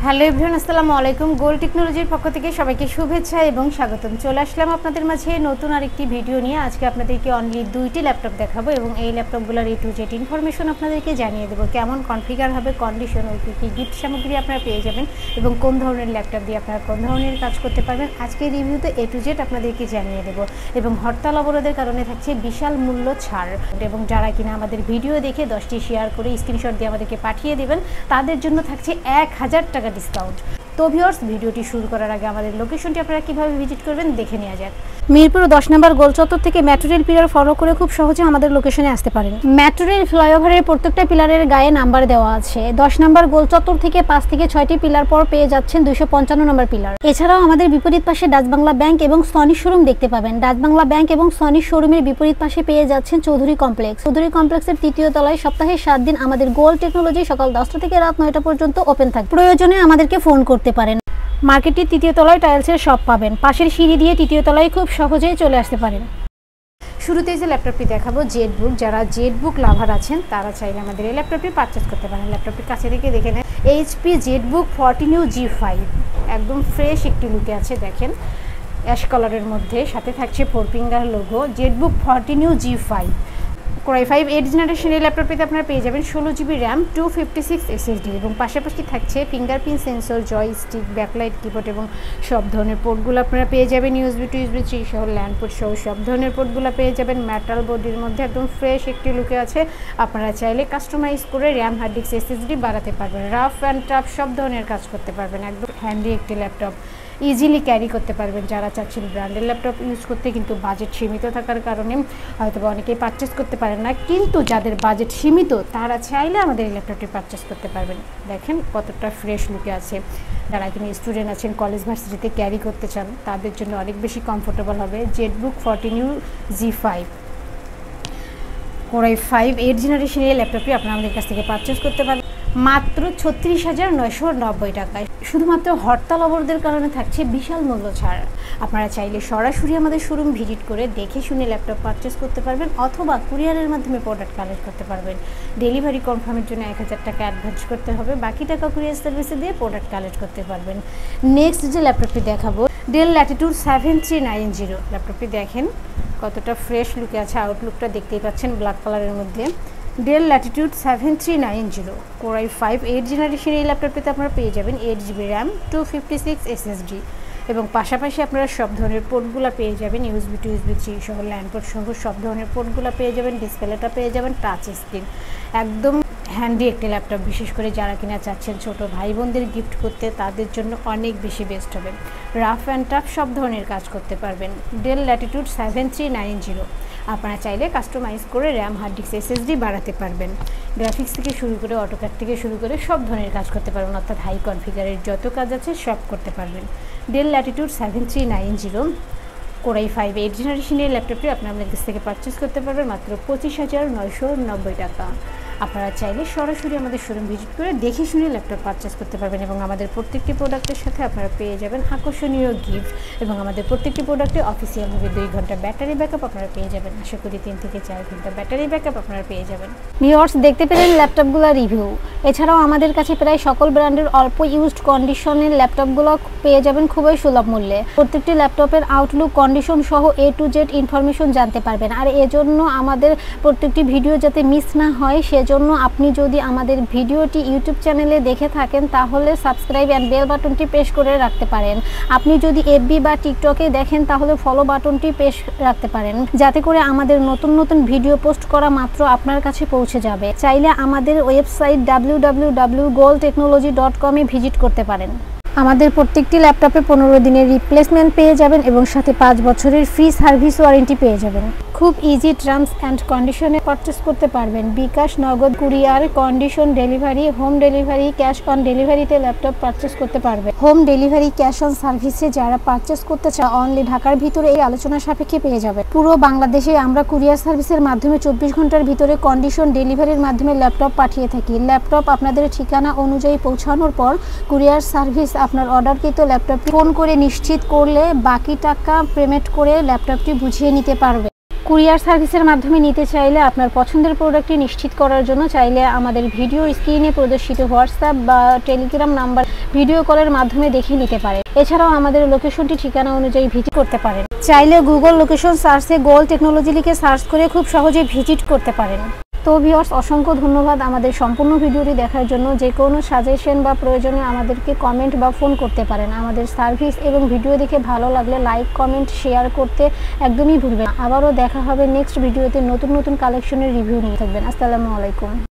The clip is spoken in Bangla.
হ্যালো এভরিওয়ান, আসসালামু আলাইকুম। গোল্ড টেকনোলজির পক্ষ থেকে সবাইকে শুভেচ্ছা এবং স্বাগতম। চলে আসলাম আপনাদের মাঝে নতুন আরেকটি ভিডিও নিয়ে। আজকে আপনাদেরকে অনলি দুইটি ল্যাপটপ দেখাবো এবং এই ল্যাপটপগুলোর A to Z ইনফরমেশন আপনাদেরকে জানিয়ে দেবো। কেমন কনফিগার হবে, কন্ডিশন ও কী গিফট সামগ্রী আপনারা পেয়ে যাবেন এবং কোন ধরনের ল্যাপটপ দিয়ে আপনারা কোন ধরনের কাজ করতে পারবেন, আজকে রিভিউতে A to Z আপনাদেরকে জানিয়ে দেবো। এবং হরতাল অবরোধের কারণে থাকছে বিশাল মূল্য ছাড়, এবং যারা কিনা আমাদের ভিডিও দেখে 10টি শেয়ার করে স্ক্রিনশট দিয়ে আমাদেরকে পাঠিয়ে দেবেন তাদের জন্য থাকছে 1000 টাকা ডিসকাউন্ট। তো ভিউয়ার্স, ভিডিওটি শুরু করার আগে আমাদের লোকেশনটি আপনারা কীভাবে ভিজিট করবেন দেখে নেওয়া যাক। মিরপুর 10 নম্বর গোল চত্বর থেকে মেট্রো রেল পিলার ফলো করে খুব সহজে আমাদের লোকেশনে আসতে পারেন। মেট্রো রেল ফ্লাইওভারের প্রত্যেকটা পিলারের গায়ে নাম্বার দেওয়া আছে। 10 নম্বর গোল চত্বর থেকে 5 থেকে 6টি পিলার পর পেয়ে যাচ্ছেন 255 নম্বর পিলার। এছাড়াও আমাদের বিপরীত পাশে ডাচ বাংলা ব্যাংক এবং সনি শোরুম দেখতে পাবেন। ডাচ বাংলা ব্যাংক এবং সনি শোরুমের বিপরীত পাশে পেয়ে যাচ্ছেন চৌধুরী কমপ্লেক্স। চৌধুরী কমপ্লেক্সের 3য় তলায় সপ্তাহে 7 দিন আমাদের গোল্ড টেকনোলজি সকাল 10টা থেকে রাত 9টা পর্যন্ত ওপেন থাকে। প্রয়োজনে আমাদেরকে ফোন করতে পারেন। মার্কেটটির 3য় তলায় টাইলসের শপ পাবেন। পাশের সিঁড়ি দিয়ে 3য় তলায় খুব সহজেই চলে আসতে পারেন। শুরুতেই যে ল্যাপটপটি দেখাবো জেটবুক, যারা জেটবুক লাভার আছেন তারা চাইলে আমাদের এই ল্যাপটপটি পারচেস করতে পারেন। ল্যাপটপটি কাছে থেকে দেখে নেন। HP জেটবুক 14U G5 একদম ফ্রেশ একটি লুকে আছে। দেখেন অ্যাশ কালারের মধ্যে, সাথে থাকছে 4 finger logo. Jetbook 14U G5 Core i5 8th generation এই ল্যাপটপটিতে আপনারা পেয়ে যাবেন 16GB RAM 256 SSD এবং পাশাপাশি থাকছে fingerprint sensor, joystick, backlight, keyboard এবং সব ধরনের পোর্টগুলো আপনারা পেয়ে যাবেন। USB to USB 3 সহ ল্যান্ড পোর্ট সহ সব ধরনের পোর্টগুলো পেয়ে যাবেন। মেটাল বডির মধ্যে একদম ফ্রেশ একটি লুকে আছে। আপনারা চাইলে কাস্টমাইজ করে র্যাম, হার্ড ডিস্ক, SSD বাড়াতে পারবেন। রাফ অ্যান্ড টাফ সব ধরনের কাজ করতে পারবেন। একদম হ্যান্ডি একটি ল্যাপটপ, ইজিলি ক্যারি করতে পারবেন। যারা চাচ্ছেন ব্র্যান্ডের ল্যাপটপ ইউজ করতে কিন্তু বাজেট সীমিত থাকার কারণে হয়তো অনেকেই পারচেস করতে পারেন না, কিন্তু যাদের বাজেট সীমিত তারা চাইলে আমাদের এই ল্যাপটপটি পারচেস করতে পারবেন। দেখেন কতটা ফ্রেশ লুকে আছে। যারা কিনা স্টুডেন্ট আছেন, কলেজ ভার্সিটিতে ক্যারি করতে চান তাদের জন্য অনেক বেশি কমফোর্টেবল হবে। Jetbook 14U G5 Core i5 8th generation এই ল্যাপটপটি আপনারা আমাদের কাছ থেকে পারচেস করতে পারবেন মাত্র 36,990 টাকায়। শুধুমাত্র হরতাল অবরোধের কারণে থাকছে বিশাল মূল্য ছাড়। আপনারা চাইলে সরাসরি আমাদের শোরুম ভিজিট করে দেখে শুনে ল্যাপটপ পারচেস করতে পারবেন, অথবা কুরিয়ারের মাধ্যমে প্রোডাক্ট কালেক্ট করতে পারবেন। ডেলিভারি কনফার্মের জন্য 1000 টাকা অ্যাডভান্স করতে হবে, বাকি টাকা কুরিয়ার সার্ভিসে দিয়ে প্রোডাক্ট কালেক্ট করতে পারবেন। নেক্সট যে ল্যাপটপটি দেখাবো ডেল ল্যাটিটিউড 7390 ল্যাপটপটি দেখেন কতটা ফ্রেশ লুকে আছে। আউটলুকটা দেখতেই পাচ্ছেন ব্ল্যাক কালারের মধ্যে। Del Latitude 7390 Core i5 8th generation এই ল্যাপটপটিতে আপনারা পেয়ে যাবেন 8GB RAM 256 SSD এবং পাশাপাশি আপনারা সব ধরনের পোর্টগুলো পেয়ে যাবেন। USB to USB 3 সহ ল্যান্ড পোর্ট সহ সব ধরনের পোর্টগুলো পেয়ে যাবেন। ডিসপ্লেটা পেয়ে যাবেন টাচ স্ক্রিন। একদম হ্যান্ডি একটি ল্যাপটপ, বিশেষ করে যারা কিনা চাচ্ছেন ছোট ভাই বোনদের গিফট করতে তাদের জন্য অনেক বেশি বেস্ট হবে। রাফ অ্যান্ড টাফ সব ধরনের কাজ করতে পারবেন। ডেল ল্যাটিটিউড 7390 আপনারা চাইলে কাস্টমাইজ করে র্যাম, হার্ড ডিস্ক, SSD বাড়াতে পারবেন। গ্রাফিক্স থেকে শুরু করে অটোক্যাড থেকে শুরু করে সব ধরনের কাজ করতে পারবেন, অর্থাৎ হাই কনফিগারের যত কাজ আছে সব করতে পারবেন। Del Latitude 7390 Core i5 8th জেনারেশনের ল্যাপটপটি আপনারা আমাদের কাছ থেকে পারচেস করতে পারবেন মাত্র 25,990 টাকা। আপনারা চাইলে সরাসরি আমাদের শোরুম ভিজিট করে দেখে শুনে ল্যাপটপ পারচেস করতে পারবেন এবং আমাদের প্রত্যেকটি প্রোডাক্টের সাথে আপনারা পেয়ে যাবেন আকর্ষণীয় গিফট এবং আমাদের প্রত্যেকটি প্রোডাক্টে অফিসিয়ালভাবে 2 ঘন্টা ব্যাটারি ব্যাকআপ আপনারা পেয়ে যাবেন। আশা করি 3 থেকে 4 ঘন্টা ব্যাটারি ব্যাকআপ আপনারা পেয়ে যাবেন। ভিউয়ার্স, দেখতে পেলেন ল্যাপটপগুলো রিভিউ। এছাড়াও আমাদের কাছে প্রায় সকল ব্র্যান্ডের অল্প ইউজড কন্ডিশনের ল্যাপটপগুলো পেয়ে যাবেন খুবই সুলভ মূল্যে। প্রত্যেকটি ল্যাপটপের আউটলুক, কন্ডিশন সহ A to Z ইনফরমেশন জানতে পারবেন। আর এজন্য আমাদের প্রত্যেকটি ভিডিও যাতে মিস না হয় সেজন্য আপনি যদি আমাদের ভিডিওটি ইউটিউব চ্যানেলে দেখে থাকেন তাহলে সাবস্ক্রাইব অ্যান্ড বেল বাটনটি প্রেস করে রাখতে পারেন। আপনি যদি FB বা টিকটকে দেখেন তাহলে ফলো বাটনটি প্রেস রাখতে পারেন, যাতে করে আমাদের নতুন নতুন ভিডিও পোস্ট করা মাত্র আপনার কাছে পৌঁছে যাবে। চাইলে আমাদের ওয়েবসাইট www.goldtechnology.com এ ভিজিট করতে পারেন। আমাদের প্রত্যেকটি ল্যাপটপে 15 দিনের রিপ্লেসমেন্ট পেয়ে যাবেন এবং সাথে 5 বছরের ফ্রি সার্ভিস ওয়ারেন্টি পেয়ে যাবেন। খুব ইজি টার্মস অ্যান্ড কন্ডিশনে পারচেস করতে পারবেন। BKash, Nagad, courier, condition delivery, home delivery, cash on ডেলিভারিতে ল্যাপটপ পারচেস করতে পারবেন। হোম ডেলিভারি, ক্যাশ অন সার্ভিসে যারা পারচেস করতে চায় অনলি ঢাকার ভিতরে এই আলোচনা সাপেক্ষে পেয়ে যাবে। পুরো বাংলাদেশে আমরা কুরিয়ার সার্ভিসের মাধ্যমে 24 ঘন্টার ভিতরে কন্ডিশন ডেলিভারির মাধ্যমে ল্যাপটপ পাঠিয়ে থাকি। ল্যাপটপ আপনাদের ঠিকানা অনুযায়ী পৌঁছানোর পর কুরিয়ার সার্ভিস আপনার অর্ডারকৃত ল্যাপটপটি ফোন করে নিশ্চিত করলে বাকি টাকা পেমেন্ট করে ল্যাপটপটি বুঝিয়ে নিতে পারবে। কুরিয়ার সার্ভিসের মাধ্যমে নিতে চাইলে আপনার পছন্দের প্রোডাক্টটি নিশ্চিত করার জন্য চাইলে আমাদের ভিডিওর স্ক্রিনে প্রদর্শিত হোয়াটসঅ্যাপ বা টেলিগ্রাম নাম্বার ভিডিও কলের মাধ্যমে দেখে নিতে পারেন। এছাড়াও আমাদের লোকেশনটি ঠিকানা অনুযায়ী ভিজিট করতে পারেন। চাইলে গুগল লোকেশন সার্চে গোল্ড টেকনোলজি লিখে সার্চ করে খুব সহজে ভিজিট করতে পারেন। তো ভিউয়ার্স, অসংখ্য ধন্যবাদ আমাদের সম্পূর্ণ ভিডিওটি দেখার জন্য। যে কোনো সাজেশন বা প্রয়োজনে আমাদেরকে কমেন্ট বা ফোন করতে পারেন। আমাদের সার্ভিস এবং ভিডিও দেখে ভালো লাগলে লাইক, কমেন্ট, শেয়ার করতে একদমই ভুলবেন না। আবারও দেখা হবে নেক্সট ভিডিওতে নতুন নতুন কালেকশনের রিভিউ নিয়ে। থাকবেন। আসসালামু আলাইকুম।